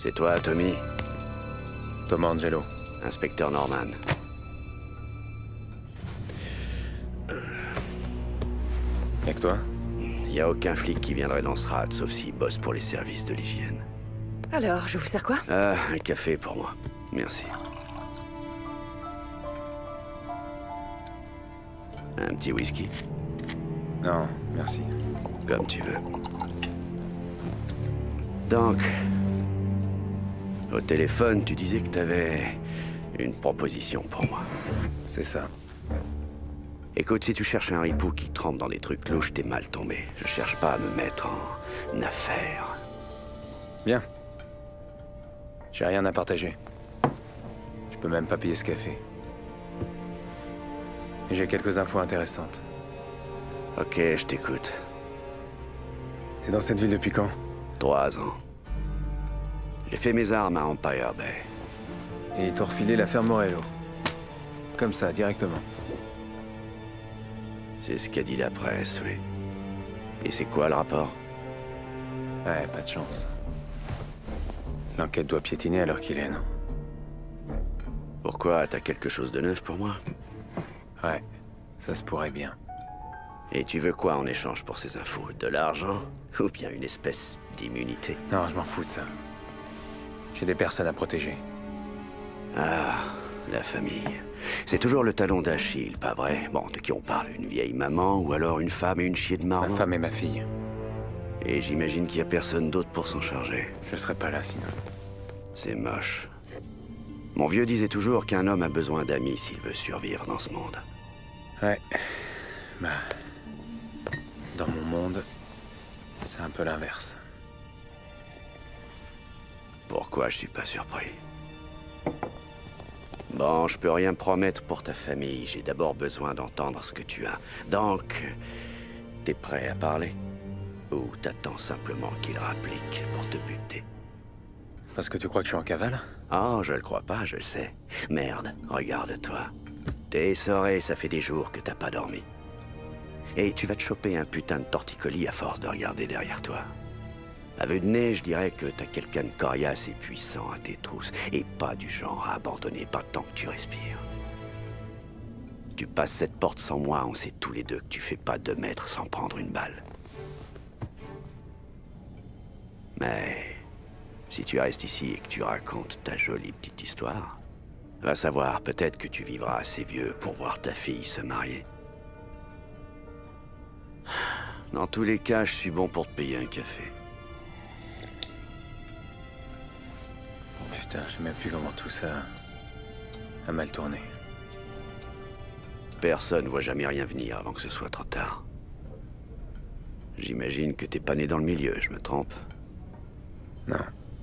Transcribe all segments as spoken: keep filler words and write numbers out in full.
C'est toi, Tommy? Thomas Angelo. Inspecteur Norman. Y'a que toi? Y a aucun flic qui viendrait dans ce rat, sauf s'il bosse pour les services de l'hygiène. Alors, je vous sers quoi? Ah, un café pour moi. Merci. Un petit whisky? Non, merci. Comme tu veux. Donc... Au téléphone, tu disais que t'avais une proposition pour moi. C'est ça. Écoute, si tu cherches un ripou qui trempe dans des trucs louches, t'es mal tombé. Je cherche pas à me mettre en affaire. Bien. J'ai rien à partager. Je peux même pas payer ce café. Et j'ai quelques infos intéressantes. Ok, je t'écoute. T'es dans cette ville depuis quand? Trois ans. J'ai fait mes armes à Empire Bay. Et ils t'ont refilé l'affaire Morello. Comme ça, directement. C'est ce qu'a dit la presse, oui. Et c'est quoi le rapport? Ouais, pas de chance. L'enquête doit piétiner à l'heure qu'il est, non? Pourquoi? T'as quelque chose de neuf pour moi? Ouais, ça se pourrait bien. Et tu veux quoi en échange pour ces infos? De l'argent? Ou bien une espèce d'immunité? Non, je m'en fous de ça. J'ai des personnes à protéger. Ah, la famille. C'est toujours le talon d'Achille, pas vrai? Bon, de qui on parle? Une vieille maman ou alors une femme et une chier de marron? Ma femme et ma fille. Et j'imagine qu'il y a personne d'autre pour s'en charger. Je serais pas là sinon. C'est moche. Mon vieux disait toujours qu'un homme a besoin d'amis s'il veut survivre dans ce monde. Ouais. Bah... Dans mon monde, c'est un peu l'inverse. Pourquoi je suis pas surpris? Bon, je peux rien promettre pour ta famille. J'ai d'abord besoin d'entendre ce que tu as. Donc, t'es prêt à parler? Ou t'attends simplement qu'il rapplique pour te buter? Parce que tu crois que je suis en cavale? Oh, je le crois pas, je le sais. Merde, regarde-toi. T'es essoré, ça fait des jours que t'as pas dormi. Et tu vas te choper un putain de torticolis à force de regarder derrière toi. À vue de nez, je dirais que t'as quelqu'un de coriace et puissant à tes trousses, et pas du genre à abandonner pas tant que tu respires. Tu passes cette porte sans moi, on sait tous les deux que tu fais pas deux mètres sans prendre une balle. Mais si tu restes ici et que tu racontes ta jolie petite histoire, va savoir, peut-être que tu vivras assez vieux pour voir ta fille se marier. Dans tous les cas, je suis bon pour te payer un café. Putain, je sais même plus comment tout ça a mal tourné. Personne voit jamais rien venir avant que ce soit trop tard. J'imagine que t'es pas né dans le milieu, je me trompe? Non.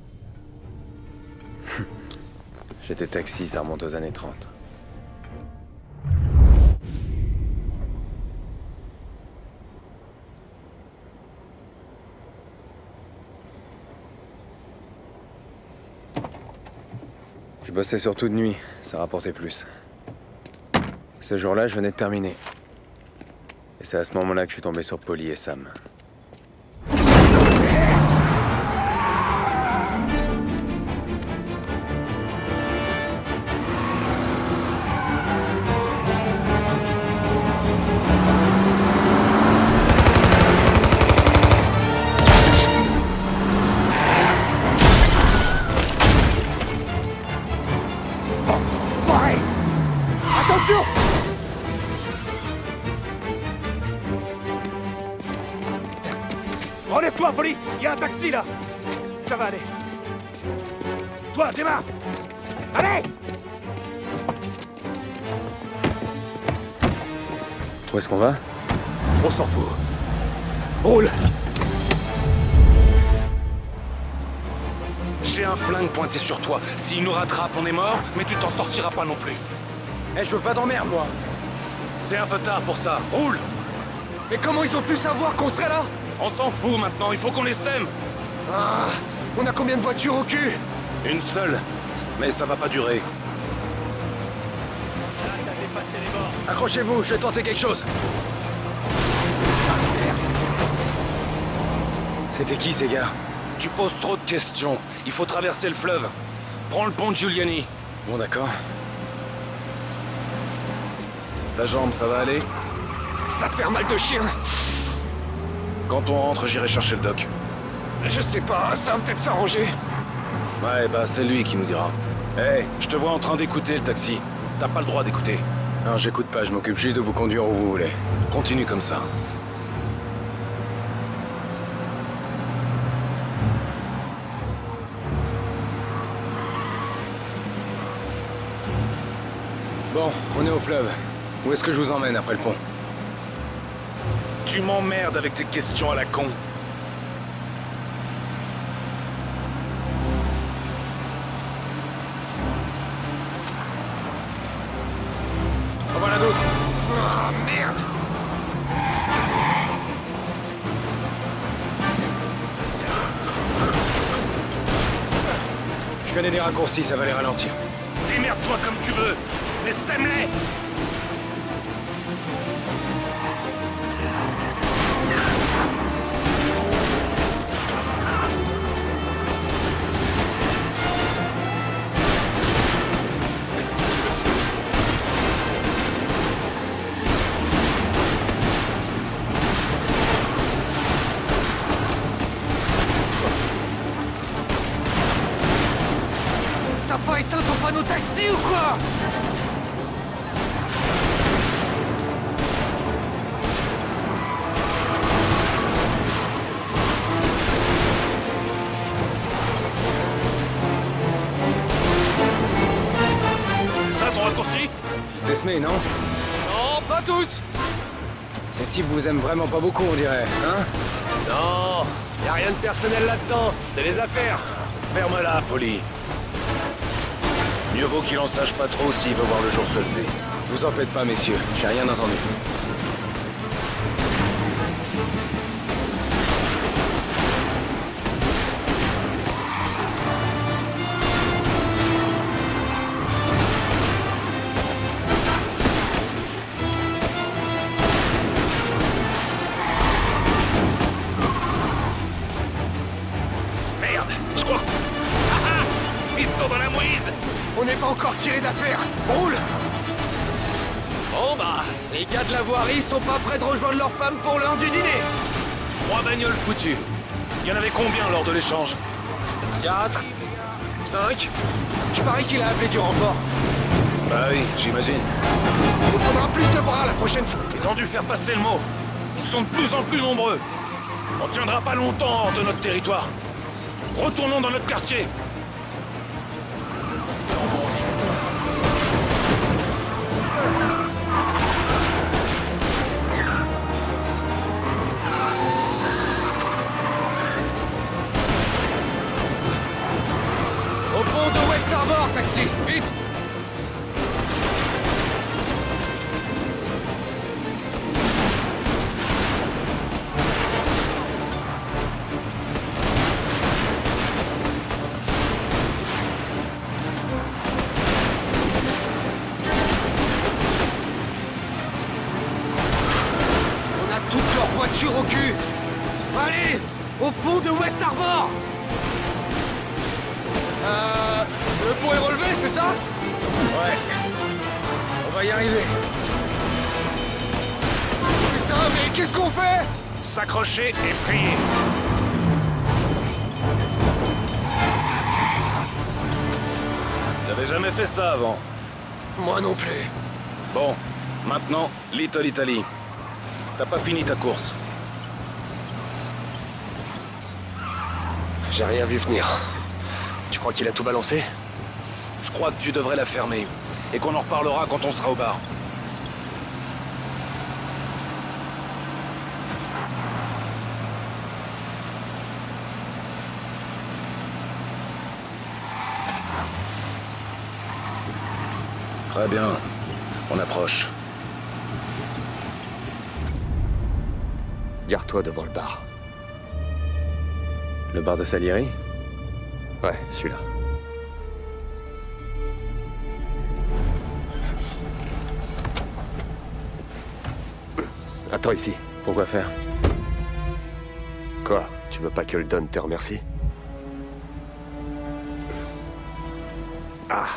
J'étais taxi, ça remonte aux années trente. Je bossais surtout de nuit, ça rapportait plus. Ce jour-là, je venais de terminer. Et c'est à ce moment-là que je suis tombé sur Polly et Sam. Relève-toi, Polly! Il y a un taxi, là! Ça va aller. Toi, démarre! Allez! Où est-ce qu'on va? On s'en fout. Roule! J'ai un flingue pointé sur toi. S'il nous rattrape, on est mort, mais tu t'en sortiras pas non plus. Eh, je veux pas d'emmerde, moi! C'est un peu tard pour ça. Roule! Mais comment ils ont pu savoir qu'on serait là? On s'en fout maintenant, il faut qu'on les sème. Ah, on a combien de voitures au cul? Une seule, mais ça va pas durer. Accrochez-vous, je vais tenter quelque chose. C'était qui ces gars? Tu poses trop de questions. Il faut traverser le fleuve. Prends le pont de Giuliani. Bon, d'accord. Ta jambe, ça va aller? Ça fait un mal de chien. Quand on rentre, j'irai chercher le doc. Je sais pas, ça va peut-être s'arranger. Ouais, bah c'est lui qui nous dira. Hé, hey, je te vois en train d'écouter le taxi. T'as pas le droit d'écouter. Non, j'écoute pas, je m'occupe juste de vous conduire où vous voulez. Continue comme ça. Bon, on est au fleuve. Où est-ce que je vous emmène après le pont? Tu m'emmerdes avec tes questions à la con. En voilà d'autres. Oh merde. Je connais des raccourcis, ça va les ralentir. Démerde-toi comme tu veux, mais sème-les! T'as pas éteint ton panneau taxi ou quoi? C'est ça ton raccourci? C'est Smé, non? Non, pas tous. Ces types vous aiment vraiment pas beaucoup, on dirait, hein? Non, y a rien de personnel là-dedans. C'est les affaires. Ferme-la, Polly. Mieux vaut qu'il en sache pas trop s'il veut voir le jour se lever. Vous en faites pas, messieurs, j'ai rien entendu. Merde, je crois... Ah ah! Ils sont dans la mouise! On n'est pas encore tiré d'affaire. Roule. Bon bah, les gars de la voirie sont pas prêts de rejoindre leur femme pour l'heure du dîner. Trois bagnoles foutues. Il y en avait combien lors de l'échange? Quatre. Cinq. Je parie qu'il a appelé du renfort. Bah oui, j'imagine. Il nous faudra plus de bras la prochaine fois. Ils ont dû faire passer le mot. Ils sont de plus en plus nombreux. On tiendra pas longtemps hors de notre territoire. Retournons dans notre quartier. Au pont de West Harbor, taxi. Vite. On a toute leur voiture au cul. Allez, au pont de West Harbor. Euh... Le pont est relevé, c'est ça? Ouais. On va y arriver. Putain, mais qu'est-ce qu'on fait? S'accrocher et prier. J'avais jamais fait ça avant. Moi non plus. Bon, maintenant, Little Italy. T'as pas fini ta course. J'ai rien vu venir. Tu crois qu'il a tout balancé? Je crois que tu devrais la fermer. Et qu'on en reparlera quand on sera au bar. Très bien. On approche. Gare-toi devant le bar. Le bar de Salieri? Ouais, celui-là. Attends ici. Pourquoi faire? Quoi? Tu veux pas que le Don te remercie? Ah.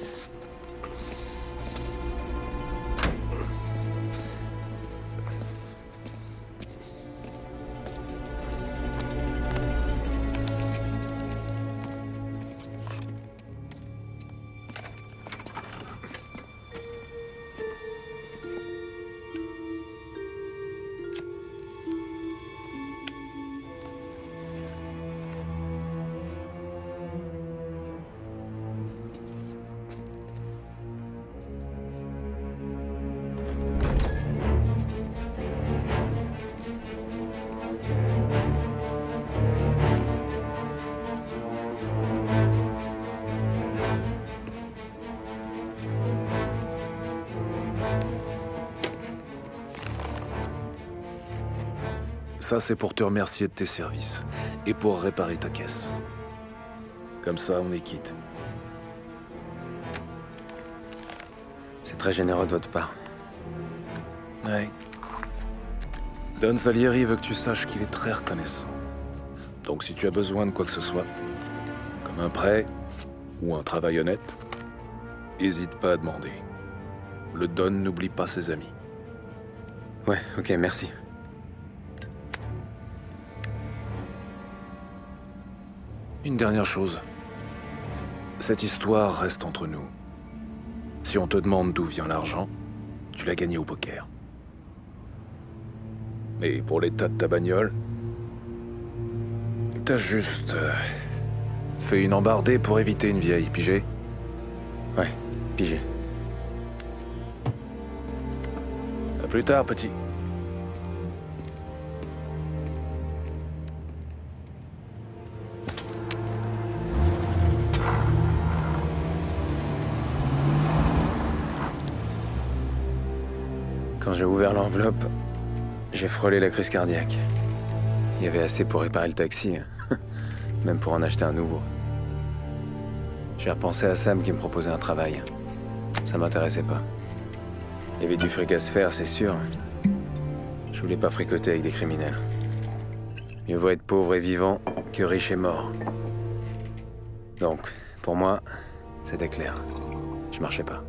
Ça, c'est pour te remercier de tes services. Et pour réparer ta caisse. Comme ça, on est quitte. C'est très généreux de votre part. Ouais. Don Salieri veut que tu saches qu'il est très reconnaissant. Donc si tu as besoin de quoi que ce soit, comme un prêt ou un travail honnête, hésite pas à demander. Le Don n'oublie pas ses amis. Ouais, ok, merci. Une dernière chose. Cette histoire reste entre nous. Si on te demande d'où vient l'argent, tu l'as gagné au poker. Mais pour l'état de ta bagnole, t'as juste euh, fait une embardée pour éviter une vieille, pigé? Ouais, pigé. À plus tard, petit. Quand j'ai ouvert l'enveloppe, j'ai frôlé la crise cardiaque. Il y avait assez pour réparer le taxi, hein. Même pour en acheter un nouveau. J'ai repensé à Sam qui me proposait un travail. Ça m'intéressait pas. Il y avait du fric à se faire, c'est sûr. Je voulais pas fricoter avec des criminels. Mieux vaut être pauvre et vivant que riche et mort. Donc, pour moi, c'était clair. Je marchais pas.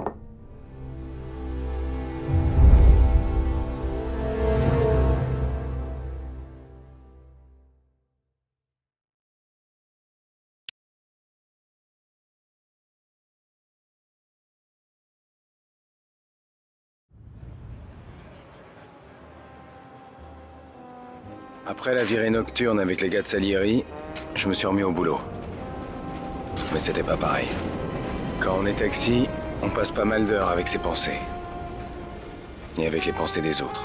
Après la virée nocturne avec les gars de Salieri, je me suis remis au boulot. Mais c'était pas pareil. Quand on est taxi, on passe pas mal d'heures avec ses pensées. Et avec les pensées des autres.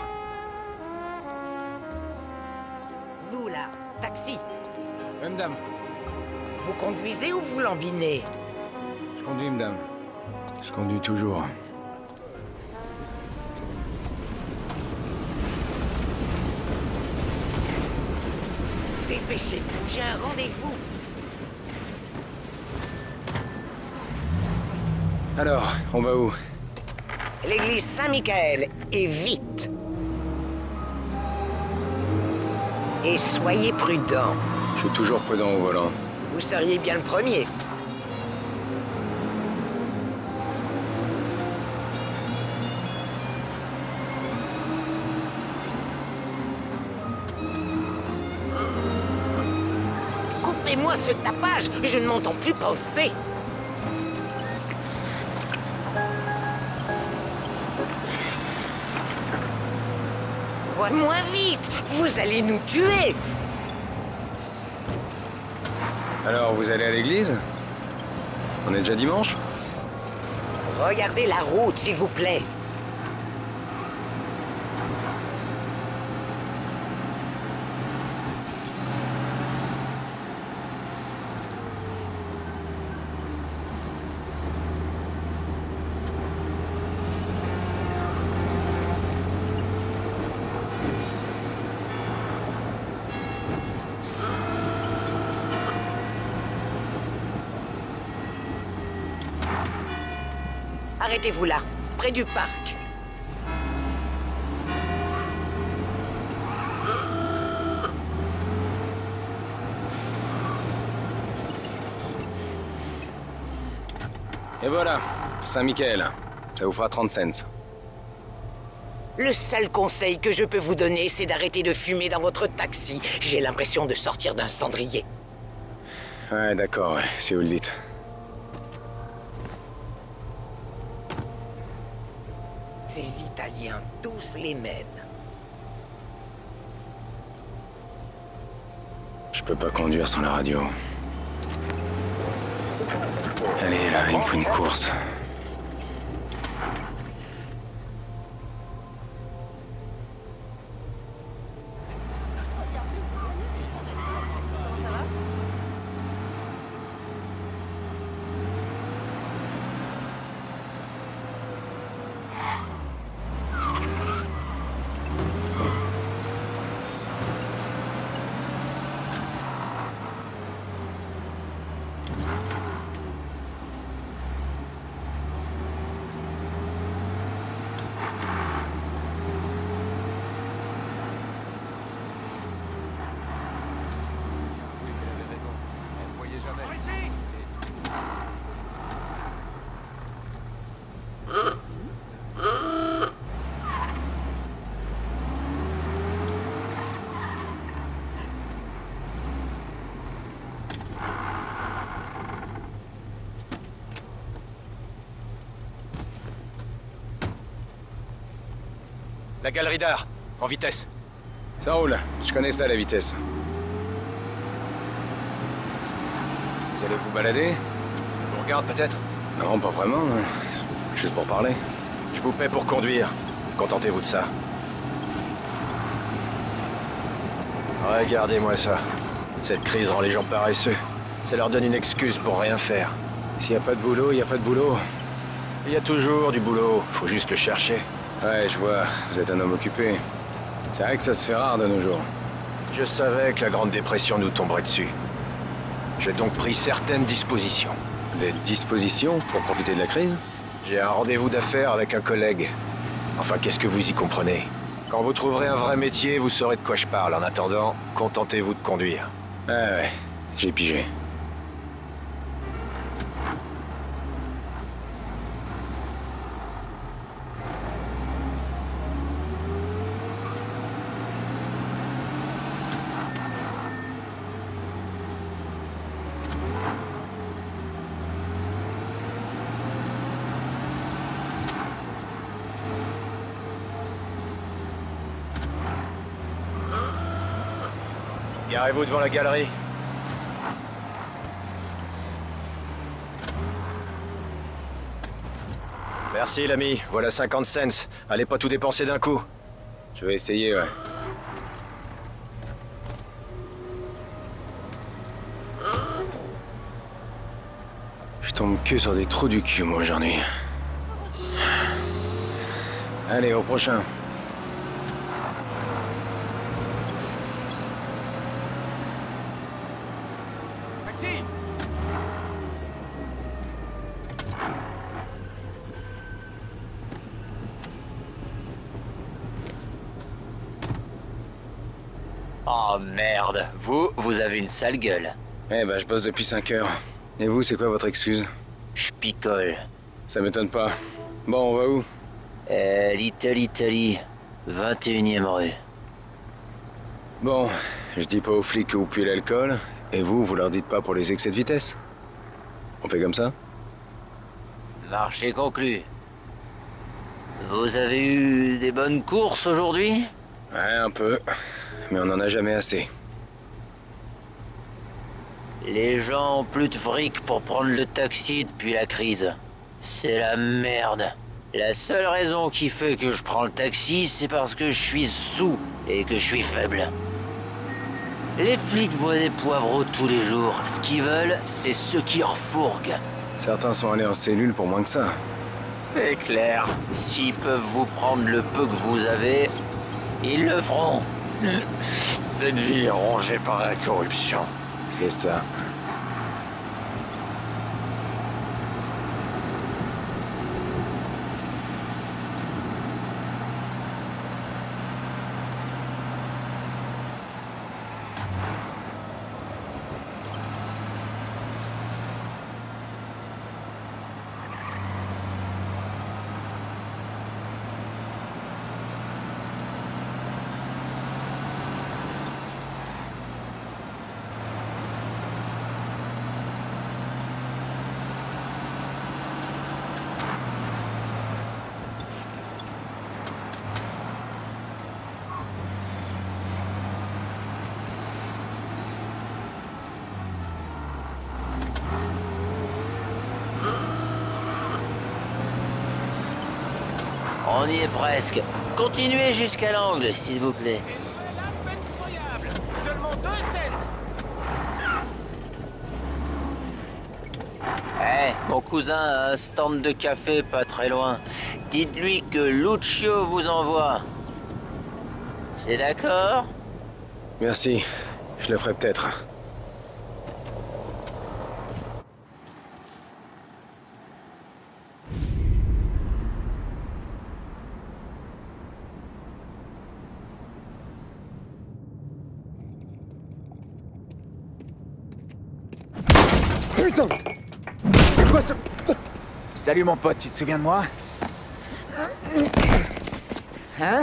Vous, là, taxi, Oui, madame. vous conduisez ou vous lambinez? Je conduis, madame. Je conduis toujours. Dépêchez-vous, j'ai un rendez-vous. Alors, on va où? L'église Saint-Michael, et vite. Et soyez prudents. Je suis toujours prudent au volant. Vous seriez bien le premier. Coupez-moi ce tapage, je ne m'entends plus penser. Moins vite, vous allez nous tuer. Alors, vous allez à l'église? On est déjà dimanche? Regardez la route, s'il vous plaît. Arrêtez-vous là, près du parc. Et voilà, Saint-Michel. Ça vous fera trente cents. Le seul conseil que je peux vous donner, c'est d'arrêter de fumer dans votre taxi. J'ai l'impression de sortir d'un cendrier. Ouais, d'accord, ouais, si vous le dites. Ces Italiens, tous les mêmes. Je peux pas conduire sans la radio. Allez, là, il me faut une course. La galerie d'art, en vitesse. Ça roule, je connais ça, la vitesse. Vous allez vous balader? Ça vous regarde peut-être? Non, pas vraiment. hein. Juste pour parler. Je vous paie pour conduire. Contentez-vous de ça. Regardez-moi ça. Cette crise rend les gens paresseux. Ça leur donne une excuse pour rien faire. S'il n'y a pas de boulot, il n'y a pas de boulot. Il y a toujours du boulot, faut juste le chercher. Ouais, je vois, vous êtes un homme occupé. C'est vrai que ça se fait rare de nos jours. Je savais que la Grande Dépression nous tomberait dessus. J'ai donc pris certaines dispositions. Des dispositions pour profiter de la crise? J'ai un rendez-vous d'affaires avec un collègue. Enfin, qu'est-ce que vous y comprenez? Quand vous trouverez un vrai métier, vous saurez de quoi je parle. En attendant, contentez-vous de conduire. Ouais, ouais, j'ai pigé. Garez-vous devant la galerie. Merci l'ami, voilà cinquante cents. Allez pas tout dépenser d'un coup. Je vais essayer, ouais. Je tombe que sur des trous du cul, moi, aujourd'hui. Allez, au prochain. Oh merde, vous, vous avez une sale gueule. Eh ben, je bosse depuis cinq heures. Et vous, c'est quoi votre excuse? Je picole. Ça m'étonne pas. Bon, on va où? Euh, Little Italy, vingt et unième rue. Bon, je dis pas aux flics que vous puez l'alcool, et vous, vous leur dites pas pour les excès de vitesse? On fait comme ça? Marché conclu. Vous avez eu des bonnes courses aujourd'hui? Ouais, un peu. Mais on en a jamais assez. Les gens ont plus de fric pour prendre le taxi depuis la crise. C'est la merde. La seule raison qui fait que je prends le taxi, c'est parce que je suis sous et que je suis faible. Les flics voient des poivreaux tous les jours. Ce qu'ils veulent, c'est ceux qui refourguent. Certains sont allés en cellule pour moins que ça. C'est clair. S'ils peuvent vous prendre le peu que vous avez, ils le feront. Cette vie est rongée par la corruption. C'est ça. On y est presque. Continuez jusqu'à l'angle, s'il vous plaît. Seulement deux cents. Eh, mon cousin a un stand de café pas très loin. Dites-lui que Lucio vous envoie. C'est d'accord? Merci. Je le ferai peut-être. Putain! C'est quoi ce... Salut mon pote, tu te souviens de moi? Hein?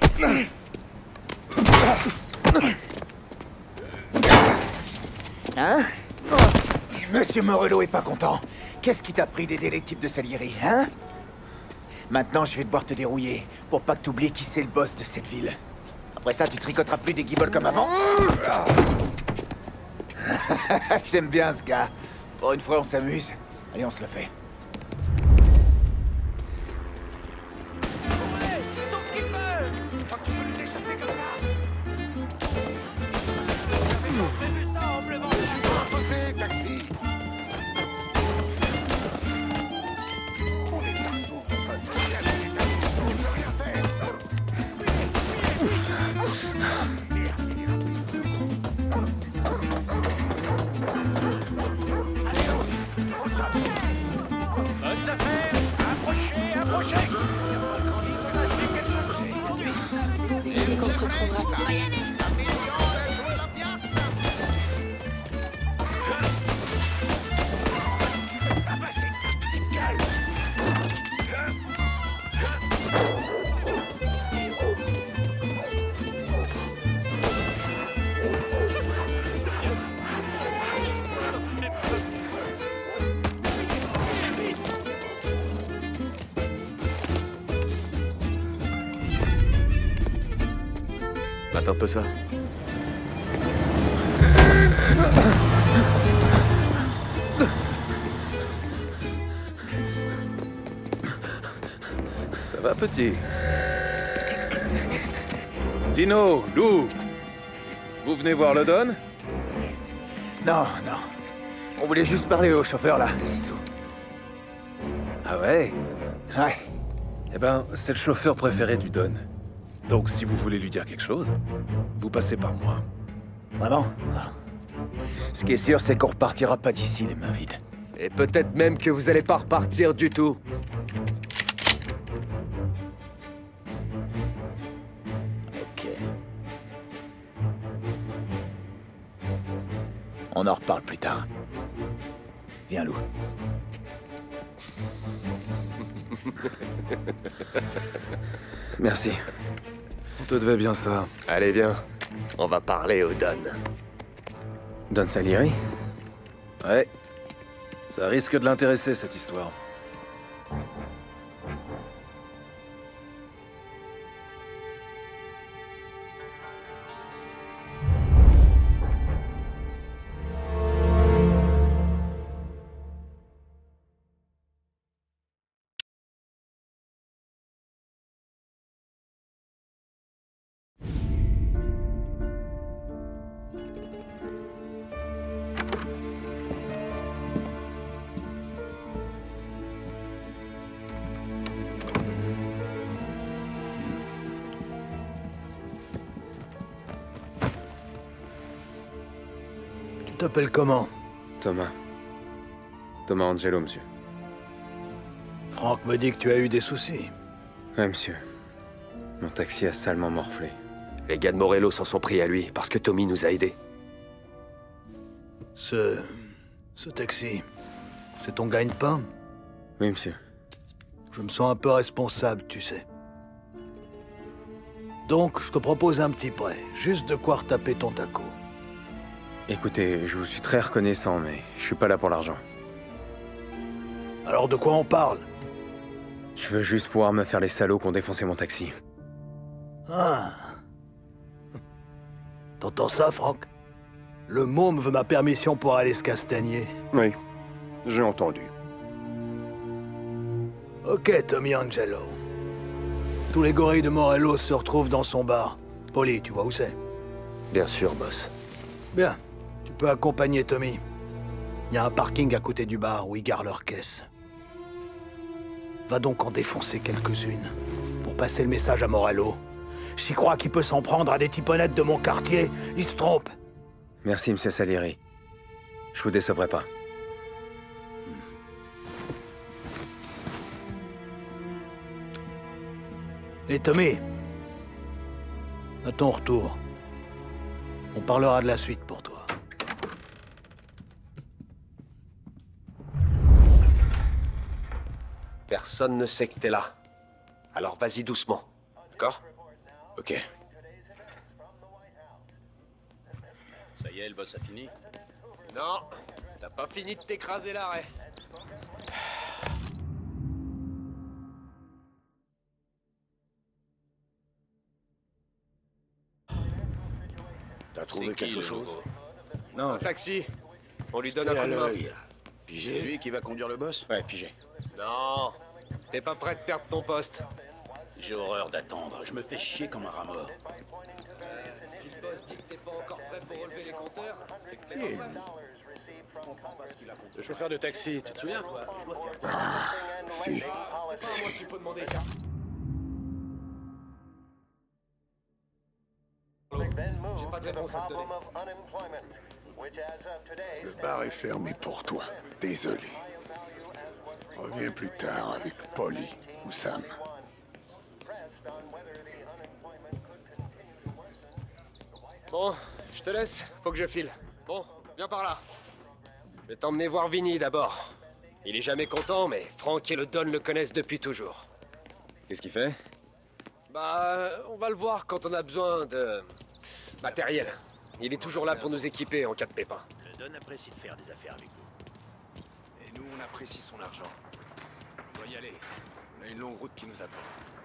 Hein? Monsieur Morello est pas content. Qu'est-ce qui t'a pris d'aider les types de Salieri, hein? Maintenant, je vais devoir te dérouiller, pour pas que t'oublies qui c'est le boss de cette ville. Après ça, tu tricoteras plus des guibolles comme avant. J'aime bien ce gars. Pour une fois, on s'amuse. Allez, on se le fait. Un peu ça. Ça va, petit? Dino, Lou, vous venez voir le Don? Non, non. On voulait juste parler au chauffeur, là, c'est tout. Ah ouais? Ouais. Eh ben, c'est le chauffeur préféré du Don. Donc, si vous voulez lui dire quelque chose, vous passez par moi. Vraiment? Ah. Ce qui est sûr, c'est qu'on repartira pas d'ici les mains vides. Et peut-être même que vous allez pas repartir du tout. Ok. On en reparle plus tard. Viens, Lou. Merci. On te devait bien ça. Allez, bien. On va parler au Don. Don Salieri? Ouais. Ça risque de l'intéresser, cette histoire. Tu t'appelles comment? Thomas. Thomas Angelo, monsieur. Franck me dit que tu as eu des soucis. Ouais, monsieur. Mon taxi a salement morflé. Les gars de Morello s'en sont pris à lui, parce que Tommy nous a aidés. Ce... ce taxi, c'est ton gagne-pain? Oui, monsieur. Je me sens un peu responsable, tu sais. Donc, je te propose un petit prêt. Juste de quoi retaper ton taco. Écoutez, je vous suis très reconnaissant, mais je suis pas là pour l'argent. Alors de quoi on parle? Je veux juste pouvoir me faire les salauds qui ont défoncé mon taxi. Ah. T'entends ça, Franck? Le môme veut ma permission pour aller se castagner. Oui, j'ai entendu. Ok, Tommy Angelo. Tous les gorilles de Morelos se retrouvent dans son bar. Polly, tu vois où c'est? Bien sûr, boss. Bien. Tu peux accompagner Tommy. Il y a un parking à côté du bar où ils gardent leurs caisses. Va donc en défoncer quelques-unes pour passer le message à Morello. J'y crois qu'il peut s'en prendre à des typonnettes de mon quartier. Il se trompe. Merci, monsieur Salieri. Je vous décevrai pas. Et Tommy, à ton retour, on parlera de la suite pour toi. Personne ne sait que t'es là. Alors vas-y doucement. D'accord? Ok. Ça y est, le boss a fini? Non, t'as pas fini de t'écraser l'arrêt. T'as trouvé quelque chose? Non, Un taxi. On lui donne un coup de main. C'est lui qui va conduire le boss? ouais, pigé. Non, t'es pas prêt de perdre ton poste. J'ai horreur d'attendre, je me fais chier comme un rat mort. Si le boss dit que t'es pas encore prêt pour relever les compteurs, c'est que t'es pas prêt. Le chauffeur de taxi, tu te souviens? Si. C'est pas moi qui peux demander. J'ai pas de réponse à te donner. Le bar est fermé pour toi. Désolé. Reviens plus tard avec Polly ou Sam. Bon, je te laisse. Faut que je file. Bon, viens par là. Je vais t'emmener voir Vinny d'abord. Il est jamais content, mais Frank et le Don le connaissent depuis toujours. Qu'est-ce qu'il fait? Bah, on va le voir quand on a besoin de matériel. Il est toujours là pour nous équiper en cas de pépin. Le Don apprécie de faire des affaires avec nous. Et nous, on apprécie son argent. On doit y aller. On a une longue route qui nous attend.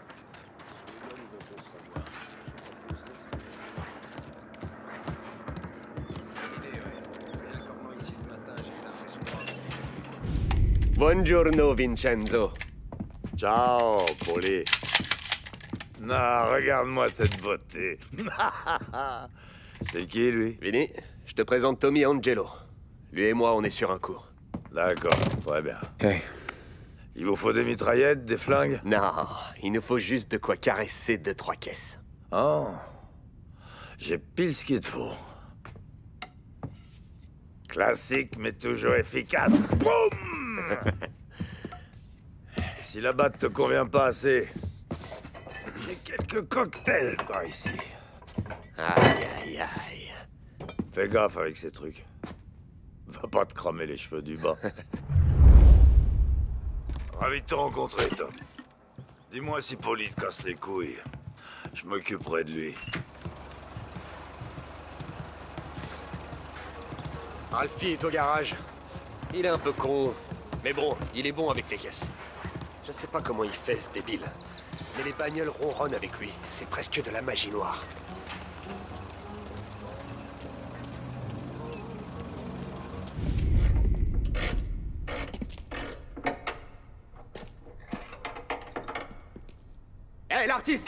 Buongiorno, Vincenzo. Ciao, Polly. Non, regarde-moi cette beauté. C'est qui, lui? Vinny, je te présente Tommy Angelo. Lui et moi, on est sur un coup. D'accord, très bien. Hey. Il vous faut des mitraillettes, des flingues? Non, il nous faut juste de quoi caresser deux, trois caisses. Oh. J'ai pile ce qu'il te faut. Classique, mais toujours efficace. Boum! Et si la batte te convient pas assez, j'ai quelques cocktails par ici. Aïe, aïe, aïe. Fais gaffe avec ces trucs. Va pas te cramer les cheveux du bas. Ravi de te rencontrer, Tom. Dis-moi si Polly te casse les couilles. Je m'occuperai de lui. Ralphie est au garage. Il est un peu con, mais bon, il est bon avec les caisses. Je sais pas comment il fait, ce débile. Mais les bagnoles ronronnent avec lui. C'est presque de la magie noire. Hé, hey, l'artiste!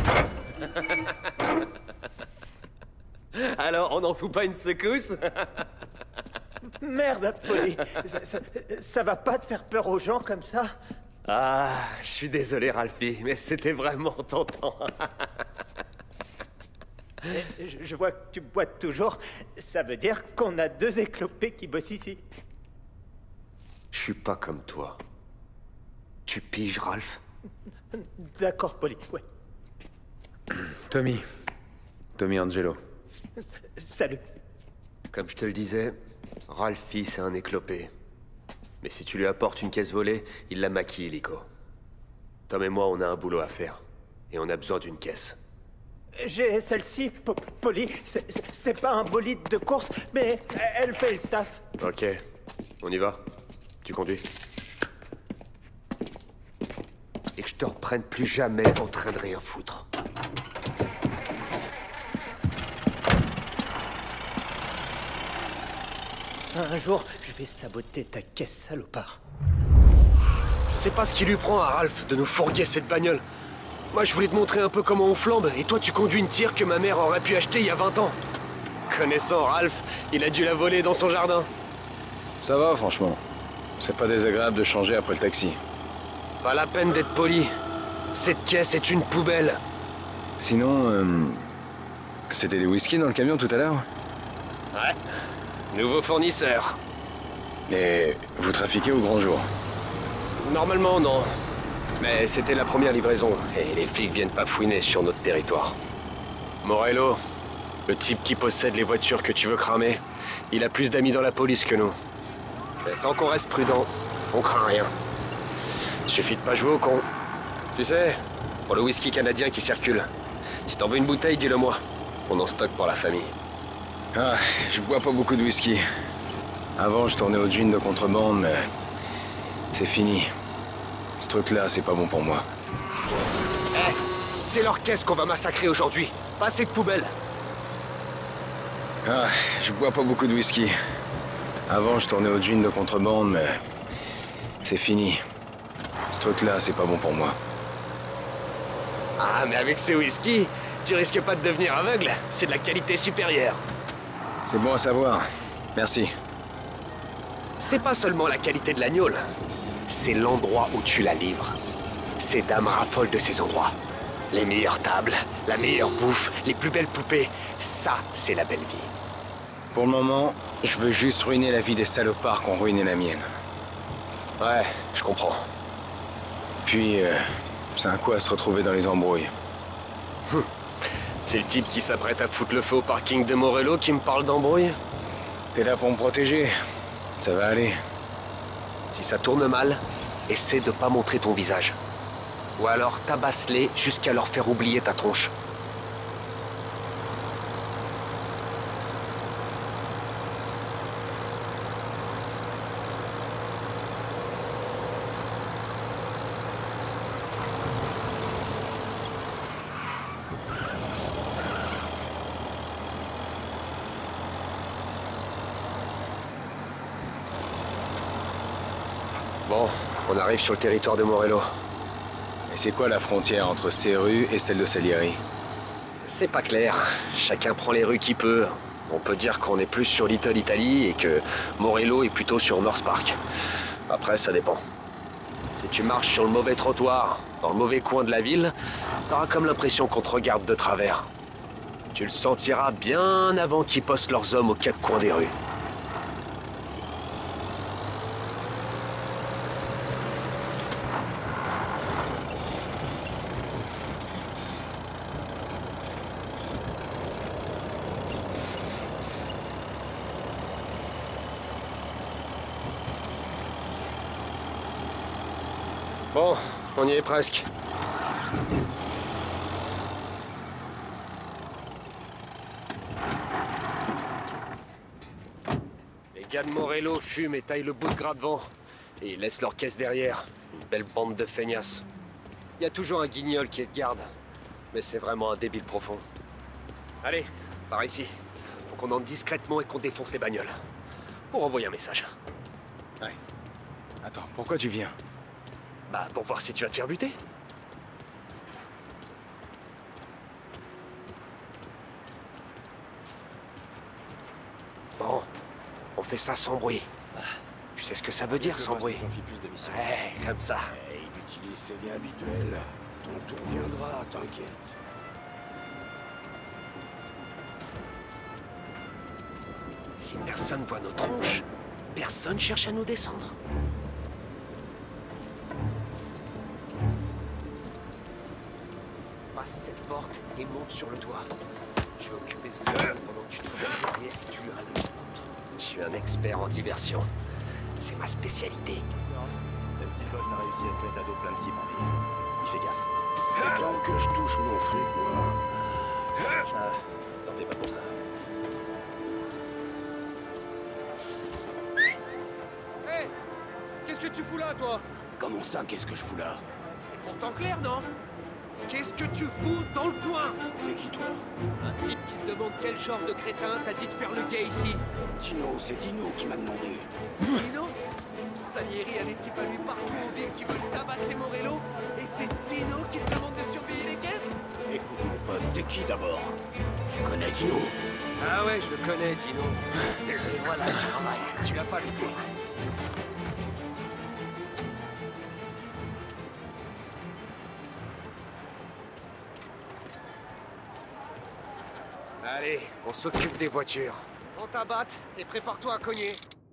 Alors, on n'en fout pas une secousse? Merde, Polly. ça, ça, ça va pas te faire peur aux gens comme ça? Ah, je suis désolé, Ralphie, mais c'était vraiment tentant. je, je vois que tu boites toujours. Ça veut dire qu'on a deux éclopés qui bossent ici. Je suis pas comme toi. Tu piges, Ralph? D'accord, Polly, ouais. Tommy. Tommy Angelo. Salut. Comme je te le disais, Ralphie, c'est un éclopé. Mais si tu lui apportes une caisse volée, il la maquille, Lico. Tom et moi, on a un boulot à faire. Et on a besoin d'une caisse. J'ai celle-ci, Polly. C'est pas un bolide de course, mais elle fait le taf. Ok. On y va. Tu conduis. Et que je te reprenne plus jamais en train de rien foutre. Un jour, je vais saboter ta caisse, salopard. Je sais pas ce qui lui prend à Ralph de nous fourguer cette bagnole. Moi, je voulais te montrer un peu comment on flambe, et toi, tu conduis une tire que ma mère aurait pu acheter il y a vingt ans. Connaissant Ralph, il a dû la voler dans son jardin. Ça va, franchement. C'est pas désagréable de changer après le taxi. Pas la peine d'être poli. Cette caisse est une poubelle. Sinon, euh, c'était des whisky dans le camion tout à l'heure? Ouais. Nouveau fournisseur. Et vous trafiquez au grand jour? Normalement, non. Mais c'était la première livraison, et les flics viennent pas fouiner sur notre territoire. Morello, le type qui possède les voitures que tu veux cramer, il a plus d'amis dans la police que nous. Mais tant qu'on reste prudent, on craint rien. Suffit de pas jouer au con. Tu sais, pour le whisky canadien qui circule, si t'en veux une bouteille, dis-le moi. On en stocke pour la famille. Ah, je bois pas beaucoup de whisky. Avant, je tournais au gin de contrebande, mais c'est fini. Ce truc-là, c'est pas bon pour moi. Eh, hey, c'est leur caisse qu'on va massacrer aujourd'hui, pas cette poubelle. Ah, je bois pas beaucoup de whisky. Avant, je tournais au gin de contrebande, mais c'est fini. Ce truc-là, c'est pas bon pour moi. Ah, mais avec ces whisky, tu risques pas de devenir aveugle. C'est de la qualité supérieure. C'est bon à savoir. Merci. C'est pas seulement la qualité de l'agnole. C'est l'endroit où tu la livres. Ces dames raffolent de ces endroits. Les meilleures tables, la meilleure bouffe, les plus belles poupées. Ça, c'est la belle vie. Pour le moment, je veux juste ruiner la vie des salopards qui ont ruiné la mienne. Ouais, je comprends. Puis, euh, c'est un coup à se retrouver dans les embrouilles. Hum. C'est le type qui s'apprête à foutre le feu au parking de Morello qui me parle d'embrouille? T'es là pour me protéger. Ça va aller. Si ça tourne mal, essaie de pas montrer ton visage. Ou alors tabasse-les jusqu'à leur faire oublier ta tronche. Bon, on arrive sur le territoire de Morello. Et c'est quoi la frontière entre ces rues et celle de Salieri? C'est pas clair. Chacun prend les rues qu'il peut. On peut dire qu'on est plus sur Little Italy et que Morello est plutôt sur North Park. Après, ça dépend. Si tu marches sur le mauvais trottoir, dans le mauvais coin de la ville, t'auras comme l'impression qu'on te regarde de travers. Tu le sentiras bien avant qu'ils postent leurs hommes aux quatre coins des rues. Bon, on y est presque. Les gars de Morello fument et taillent le bout de gras devant. Et ils laissent leur caisse derrière. Une belle bande de feignasses. Il y a toujours un guignol qui est de garde. Mais c'est vraiment un débile profond. Allez, par ici. Faut qu'on entre discrètement et qu'on défonce les bagnoles. Pour envoyer un message. Ouais. Attends, pourquoi tu viens? Bah, pour voir si tu vas te faire buter. Bon, on fait ça sans bruit. Tu sais ce que ça veut dire, sans bruit? Ouais, comme ça. Il utilise ses liens habituels. On te reviendra, t'inquiète. Si personne voit nos tronches, personne cherche à nous descendre. Passe cette porte et monte sur le toit. Je vais occuper ce gars pendant que tu te fous derrière et tu lui rallumes son compte. Je suis un expert en diversion. C'est ma spécialité. Même si Boss a réussi à se mettre à dos plein de types en ville, il fait gaffe. C'est quand que je touche mon fric, moi. Ah, t'en fais pas pour ça. Hé hey, qu'est-ce que tu fous là, toi? Comment ça, qu'est-ce que je fous là? C'est pourtant clair, non? Qu'est-ce que tu fous dans le coin? T'es qui, toi? Un type qui se demande quel genre de crétin t'a dit de faire le gay ici. Dino, c'est Dino qui m'a demandé. Dino? Salieri a des types à lui partout en ville qui veulent tabasser Morello, et c'est Dino qui te demande de surveiller les T'es qui d'abord? Tu connais Dino? Ah ouais, je le connais, Dino. Et voilà le travail, tu l'as pas loupé. Allez, on s'occupe des voitures. Prends ta batte et prépare-toi à cogner.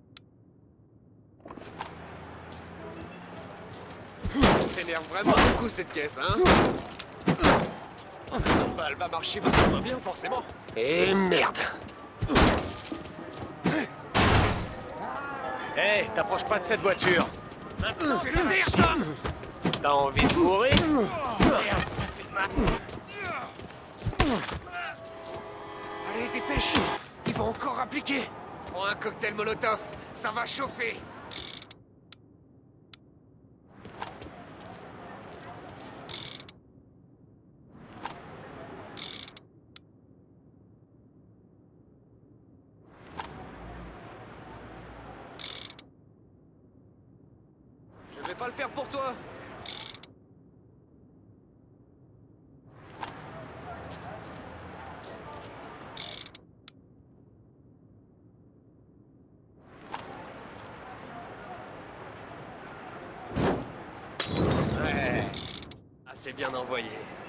T'énerve vraiment beaucoup cette caisse, hein? Bah, elle va marcher beaucoup moins bien, forcément. Et merde! Hé, hey, t'approches pas de cette voiture. Maintenant, ça T'as envie de mourir? Merde, ça fait mal. Allez, dépêche! Ils vont encore appliquer! Prends un cocktail Molotov, ça va chauffer! Je vais pas le faire pour toi! C'est bien envoyé.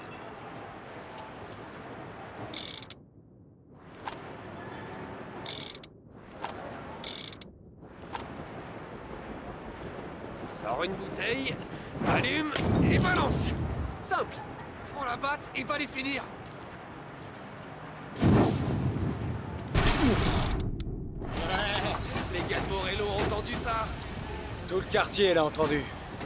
Sors une bouteille, allume et balance. Simple. Prends la batte et va les finir. Ouais, les gars de Morello ont entendu ça. Tout le quartier l'a entendu.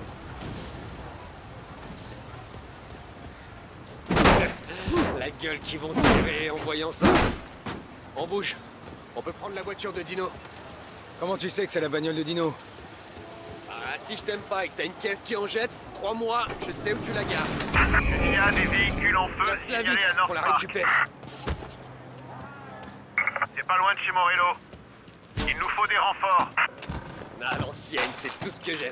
La gueule qu'ils vont tirer en voyant ça. On bouge. On peut prendre la voiture de Dino. Comment tu sais que c'est la bagnole de Dino? Ah, si je t'aime pas et que t'as une caisse qui en jette, crois-moi, je sais où tu la gares. Il y a des véhicules en feu Casse-la signalés vite, à North on la Park. récupère. C'est pas loin de chez Morello. Il nous faut des renforts. Ah, l'ancienne, c'est tout ce que j'aime.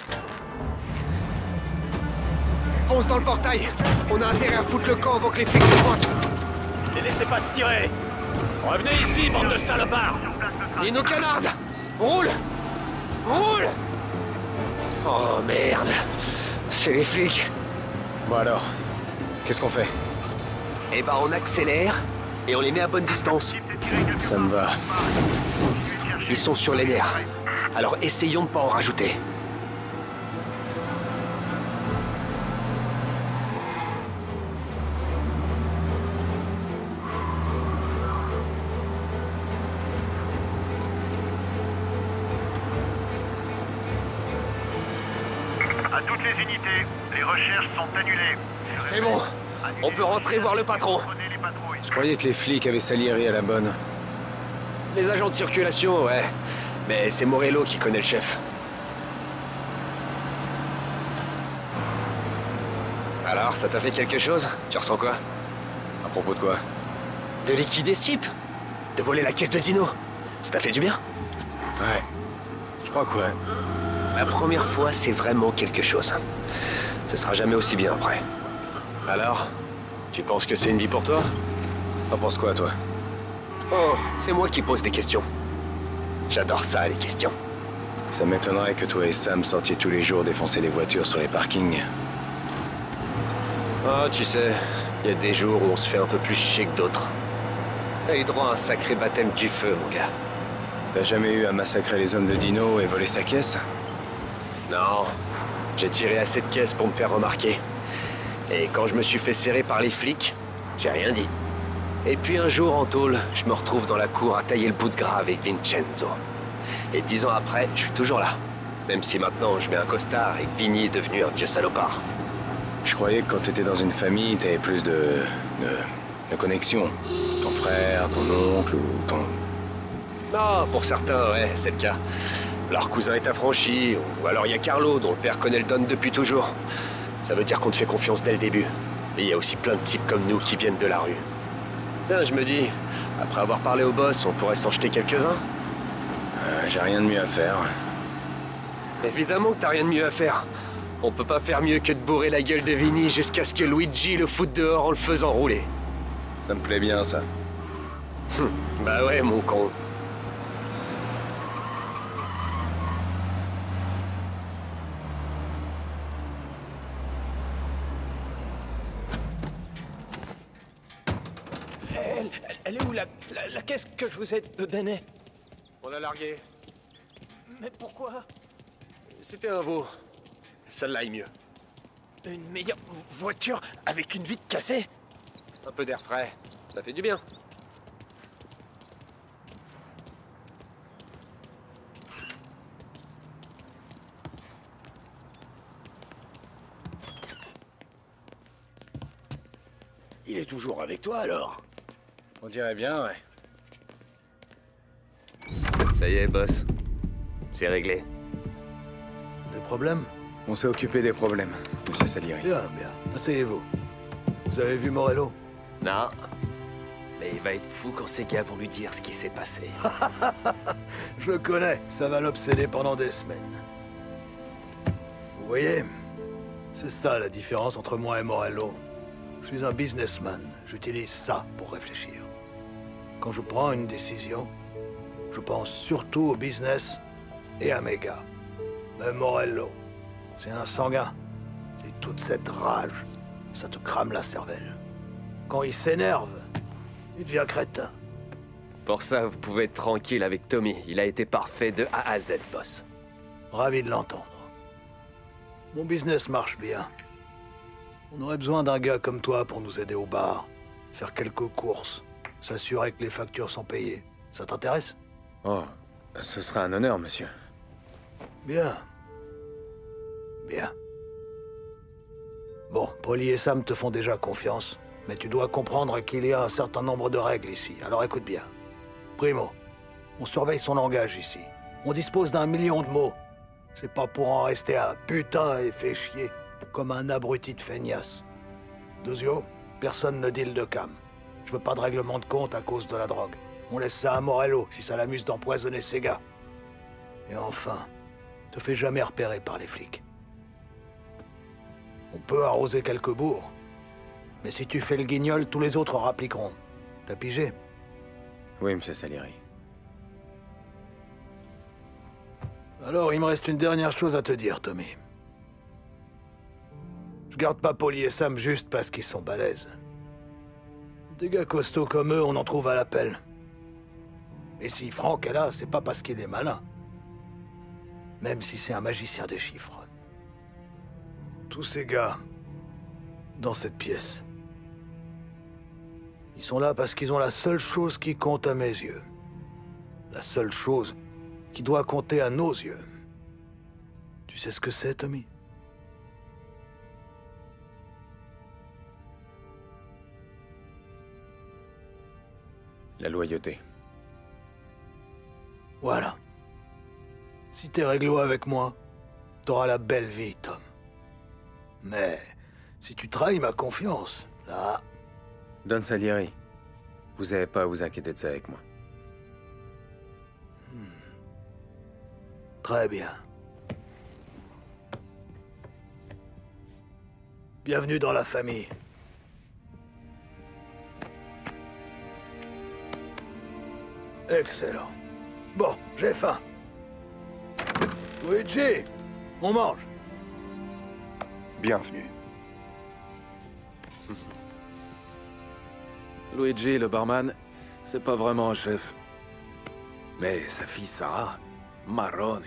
Fonce dans le portail. On a intérêt à foutre le camp avant que les flics se pointent. Les laissez pas se tirer. Revenez ici, bande de salopards. Et nos canards. Roule. Roule. Oh merde. C'est les flics. Bon alors, qu'est-ce qu'on fait? Eh ben on accélère et on les met à bonne distance. Ça me va. Ils sont sur les nerfs. Alors essayons de pas en rajouter. À toutes les unités, les recherches sont annulées. C'est bon. On peut rentrer voir le patron. Je croyais que les flics avaient Salieri à la bonne. Les agents de circulation, ouais. Mais c'est Morello qui connaît le chef. Alors, ça t'a fait quelque chose? Tu ressens quoi? À propos de quoi? De liquider ce type? De voler la caisse de Dino? Ça t'a fait du bien? Ouais. Je crois que ouais. La première fois, c'est vraiment quelque chose. Ce sera jamais aussi bien après. Alors, tu penses que c'est une vie pour toi? T'en penses quoi, toi? Oh, c'est moi qui pose des questions. J'adore ça, les questions. Ça m'étonnerait que toi et Sam sortiez tous les jours défoncer les voitures sur les parkings. Oh, tu sais, il y a des jours où on se fait un peu plus chier que d'autres. T'as eu droit à un sacré baptême du feu, mon gars. T'as jamais eu à massacrer les hommes de Dino et voler sa caisse? Non, j'ai tiré assez de caisses pour me faire remarquer. Et quand je me suis fait serrer par les flics, j'ai rien dit. Et puis un jour en tôle, je me retrouve dans la cour à tailler le bout de gras avec Vincenzo. Et dix ans après, je suis toujours là. Même si maintenant je mets un costard et que Vinny est devenu un vieux salopard. Je croyais que quand t'étais dans une famille, t'avais plus de... de... de connexion. Ton frère, ton oncle ou ton... Non, pour certains, ouais, c'est le cas. Leur cousin est affranchi, ou alors il y a Carlo, dont le père connaît le Don depuis toujours. Ça veut dire qu'on te fait confiance dès le début. Mais il y a aussi plein de types comme nous qui viennent de la rue. Bien, je me dis, après avoir parlé au boss, on pourrait s'en jeter quelques-uns. Euh, j'ai rien de mieux à faire. Évidemment que t'as rien de mieux à faire. On peut pas faire mieux que de bourrer la gueule de Vinny jusqu'à ce que Luigi le foute dehors en le faisant rouler. Ça me plaît bien, ça. Bah ouais, mon con. Elle, elle, elle est où la, la, la caisse que je vous ai donnée? On l'a largué. Mais pourquoi? C'était un veau. Celle-là est mieux. Une meilleure voiture avec une vitre cassée? Un peu d'air frais. Ça fait du bien. Il est toujours avec toi, alors? On dirait bien, ouais. Ça y est, boss. C'est réglé. Des problèmes? On s'est occupé des problèmes, monsieur Salieri. Bien, bien. Asseyez-vous. Vous avez vu Morello? Non. Mais il va être fou quand ces gars vont lui dire ce qui s'est passé. Je le connais. Ça va l'obséder pendant des semaines. Vous voyez? C'est ça la différence entre moi et Morello. Je suis un businessman. J'utilise ça pour réfléchir. Quand je prends une décision, je pense surtout au business et à mes gars. Mais Morello, c'est un sanguin. Et toute cette rage, ça te crame la cervelle. Quand il s'énerve, il devient crétin. Pour ça, vous pouvez être tranquille avec Tommy. Il a été parfait de A à Z, boss. Ravi de l'entendre. Mon business marche bien. On aurait besoin d'un gars comme toi pour nous aider au bar, faire quelques courses, s'assurer que les factures sont payées. Ça t'intéresse? Oh, ce serait un honneur, monsieur. Bien. Bien. Bon, Polly et Sam te font déjà confiance, mais tu dois comprendre qu'il y a un certain nombre de règles ici, alors écoute bien. Primo, on surveille son langage ici. On dispose d'un million de mots. C'est pas pour en rester à putain et fait chier, comme un abruti de feignasse. Deuxio, personne ne deal de cam. Je veux pas de règlement de compte à cause de la drogue. On laisse ça à Morello, si ça l'amuse d'empoisonner ses gars. Et enfin, te fais jamais repérer par les flics. On peut arroser quelques bourgs, mais si tu fais le guignol, tous les autres rappliqueront. T'as pigé? Oui, monsieur Salieri. Alors, il me reste une dernière chose à te dire, Tommy. Je garde pas Polly et Sam juste parce qu'ils sont balèzes. Des gars costauds comme eux, on en trouve à l'appel. Et si Franck est là, c'est pas parce qu'il est malin. Même si c'est un magicien des chiffres. Tous ces gars, dans cette pièce, ils sont là parce qu'ils ont la seule chose qui compte à mes yeux. La seule chose qui doit compter à nos yeux. Tu sais ce que c'est, Tommy? La loyauté. Voilà. Si t'es réglo avec moi, t'auras la belle vie, Tom. Mais si tu trahis ma confiance, là... Don Salieri, vous n'avez pas à vous inquiéter de ça avec moi. Hmm. Très bien. Bienvenue dans la famille. Excellent. Bon, j'ai faim. Luigi, on mange. Bienvenue. Luigi, le barman, c'est pas vraiment un chef. Mais sa fille Sarah, marrone.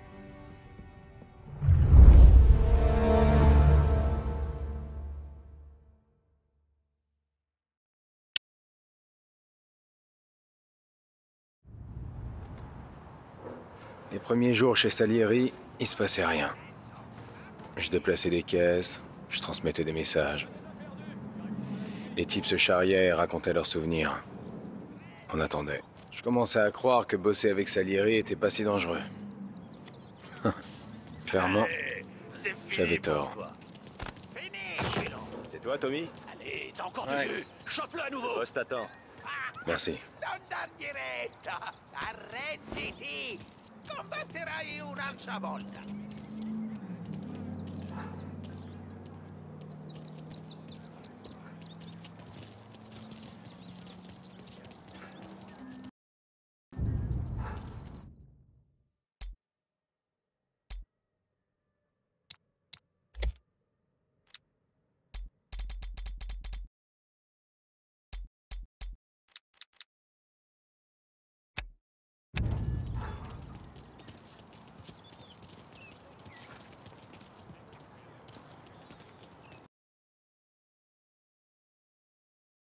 Les premiers jours chez Salieri, il se passait rien. Je déplaçais des caisses, je transmettais des messages. Les types se charriaient et racontaient leurs souvenirs. On attendait. Je commençais à croire que bosser avec Salieri était pas si dangereux. Clairement, j'avais tort. C'est toi, Tommy? Allez, t'as encore Ouais. du jus. Chope-le à nouveau. Boss t'attend. Merci. Donna diretta. Arrenditi. Combatterai un'altra volta.